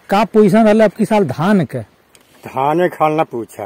का पोजीशन रहा आपकी साल धान के? धान खाल ना पूछा,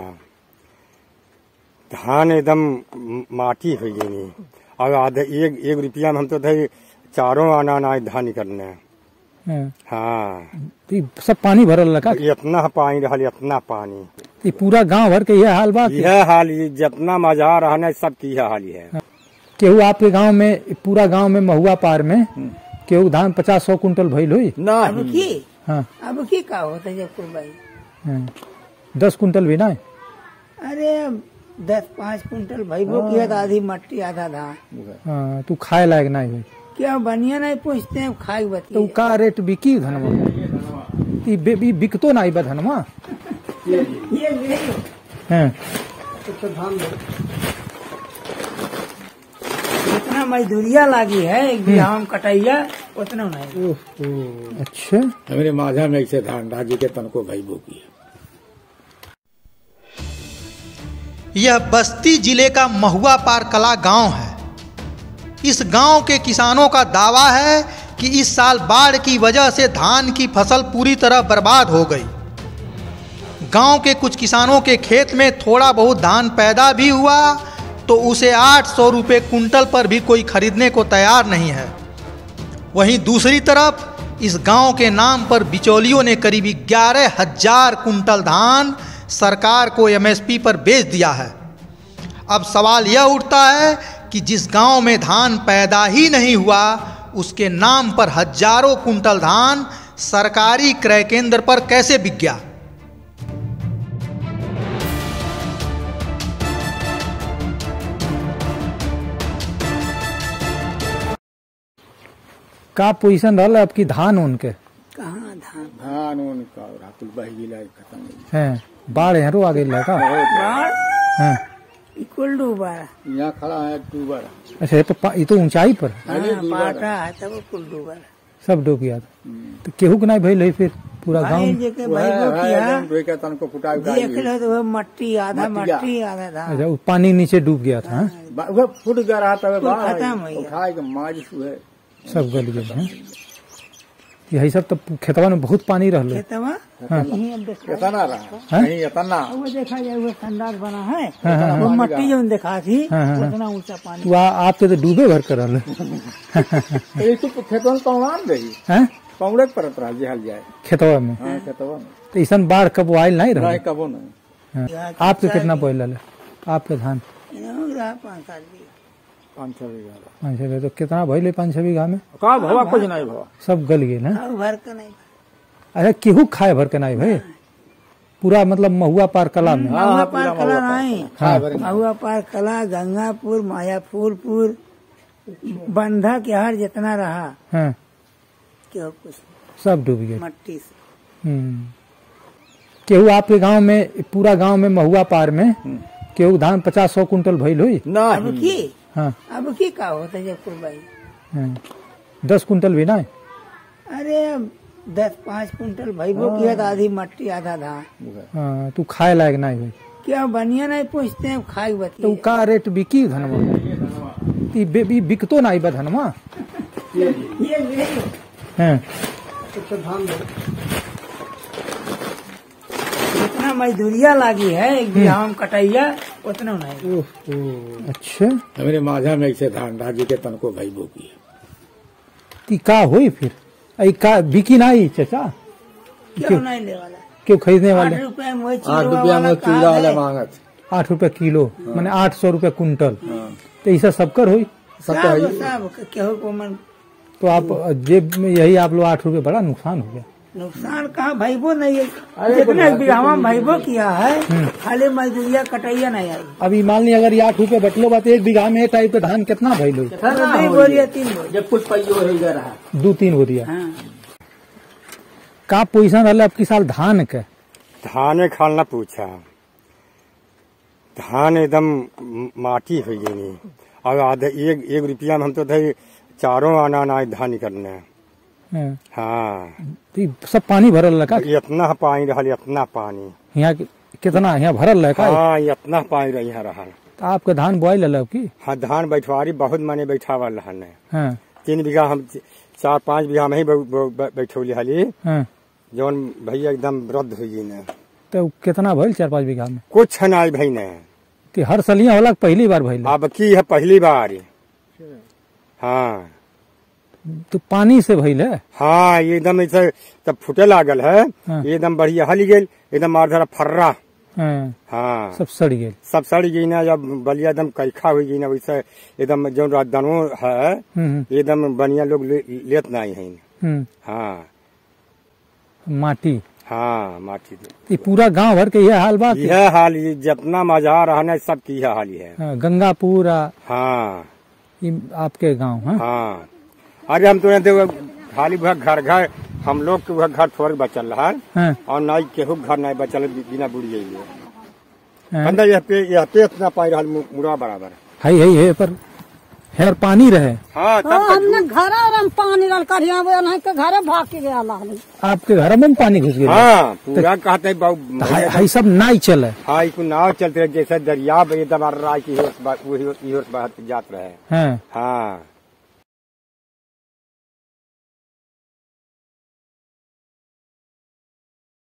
धान एकदम माटी हो गई और आधे एक रुपया में हम तो थे चारों आना ना धान करने। हाँ तो सब पानी भरल लगा, इतना पानी रहा, इतना पानी। ये पूरा गांव भर के यह हाल बा? यह हाल जितना मजा रहा सब की यह हाल है। केहू आपके गांव में, पूरा गांव में महुआ पार में केहू धान 50-100 कुंटल भइल हुई? अब की हाँ अब की का होता जब भाई 10 कुंटल भी ना? अरे 10-5 कुंटल भाई वो किया था, आधी मट्टी आधा धान। हाँ तू खाए लायक नहीं हुई क्या बढ़िया नहीं पूछते हैं, खाई बती तो का रेट बिकी धनमा? बिकतो नहीं बा धनमा? जितना मजदूरिया लागी है एक बीघा में कटैया उतना नहीं। अच्छा हमारे माझा में ऐसे धान राजी के तन को भाई बोकी। यह बस्ती जिले का महुआ पार कला गांव है। इस गांव के किसानों का दावा है कि इस साल बाढ़ की वजह से धान की फसल पूरी तरह बर्बाद हो गई। गांव के कुछ किसानों के खेत में थोड़ा बहुत धान पैदा भी हुआ तो उसे 800 रुपये कुंटल पर भी कोई खरीदने को तैयार नहीं है। वहीं दूसरी तरफ इस गांव के नाम पर बिचौलियों ने करीब 11,000 कुंटल धान सरकार को एमएसपी पर बेच दिया है। अब सवाल यह उठता है कि जिस गांव में धान पैदा ही नहीं हुआ उसके नाम पर हजारों कुंटल धान सरकारी क्रय केंद्र पर कैसे बिक गया? का पोजीशन रहा आपकी धान उनके? कहाँ धान धान उनका रातुल बह गिला खत्म है, बाढ़ हरू आ गई लगा। हाँ कुल डूबा यहाँ खड़ा है डूबा। अच्छा ये तो ऊंचाई पर पाटा है तब कुल डूबा सब डूब गया था। तो केहू के नहीं भइल फिर पूरा गांव तन को फुटा देख लो तो मट्टी आधा धान। अच्छा पानी नीचे डूब गया था? फुट गया रहा था खत्म माज सब गल गए। यही सब तो खेतवा में बहुत पानी रहलो। खेतवा इतना रहा नहीं इतना वो देखा जाए वो खंडार बना है वो मट्टी जो देखा थी उतना ऊंचा पानी। तो आपके तो डूबे भर कर रहलो। खेतवा में कौन रही कौड़े परत रहा जहल जाए खेतवा में। खेतवा में तो ऐसा बाढ़ कब आयल नहीं रहा? कबो नहीं। आपके कितना बोल आपके धान? 5-6 बीघा। 5-6 बीघा तो कितना भइले? 5-6 बीघा में का भवा कुछ नहीं भवा सब गल गए ना? भर के नहीं। अच्छा केहू खाए भर के नहीं भाई? पूरा मतलब महुआ पार कला में? महुआ पार कला नहीं, महुआ पार कला गंगापुर मायापुरपुर बंधा के हर जितना रहा क्या कुछ सब डूब गए मट्टी से। केहू आपके गांव में, पूरा गांव में महुआ पार में केहू धान 50-100 कुंटल भइल हुई? अब की हाँ अब की का होता जब भाई 10 कुंटल भी ना? अरे 10-5 कुंटल भाई वो किया था, आधी मट्टी आधा धान। हाँ तू खाए लायक नहीं हुई क्या बढ़िया नहीं पूछते हैं, खाई बती तो का रेट बिकी धनमा? बिकतो नहीं बा धनमा? जितना मजदूरिया लागी है एक बीघा में कटैया उतना नहीं। अच्छा हमारे माझा में ऐसे धान राजी के तन को भाई बोकी। ती का हुई फिर? आई का बिकी नहीं चाचा? क्यों नहीं ले वाला? क्यों खरीदने वाले? 8 रुपए में 8 रुपया में चूड़ा वाला मांगत 8 रुपए किलो मैंने 800 रुपए कुंटल। तो ऐसा सबकर हुई? सब केहू को मन। तो आप जेब में यही आप लोग 8 रुपए, बड़ा नुकसान हो गया। नुकसान कहाँ भाईबो नहीं है, जितने बीघा में भाईबो किया है खाली मजदूरिया कटैया नहीं आई। अभी मान ली अगर 8 रुपए बटलो बात 1 बीघा में टाइप का धान कितना भाई लो? 2 बोरिया 3 बोरिया जब कुछ पैसा रहा 2-3 बोरिया। का पोजीशन रहा आपकी साल धान के? धान खाल ना पूछा, धान एकदम माटी हो गई और आधे एक रुपया में हम तो थे चारों आना ना धान करने। हाँ तो सब पानी भरल लगा? इतना पानी रहा, इतना पानी। यहाँ कितना यहाँ भरल लगा? हाँ इतना पानी यहाँ रहा। तो आपका धान बोआई लल की? हाँ धान बैठवारी बहुत माने बैठावल रहने। हाँ 3 बीघा हम 4-5 बीघा में ही बैठौली हाली। हाँ जौन भैया एकदम वृद्ध हुई ने। तो कितना भइल 4-5 बीघा में? कुछ नहीं भाई ने कि हर सलिया होला पहली बार भइल? अब की है पहली बार। हाँ तो पानी से भइल है? हाँ एकदम ऐसे तब फूटे लागल है। हाँ। एकदम बढ़िया हल गेल एकदम मारधरा फर्रा। हाँ, हाँ सब सड़ गेल। सब सड़ गई ना। जब बलिया एकदम कैखा हुई गई ना वैसे एकदम जो राजदानो है एकदम बढ़िया लोग लेत नहीं है। हाँ माटी। हाँ माटी ये पूरा गांव भर के यह हाल बात? यह हाल जितना मजा रहना सब की यह हाल है। हाँ, गंगापुर। हाँ ये आपके गांव? हाँ, हाँ। अरे हम तो यहाँ खाली घर घर हम लोग के घर थोड़ा बचल रहा है। हाँ, और नहीं केहू घर नहीं बचल बिना बुढ़िए। हाँ। यह पे इतना पाई रहा मुड़ा बराबर है पर हेर पानी रहे। हाँ तब हमने घर पानी डाल कर घर भाग के गया। आपके घर में पानी घुस गया? हाँ पूरा कहते है सब नाव चले। हाँ इसको नाव चलते रहे जैसे दरिया एकदम रहा की जात रहे। हाँ, हाँ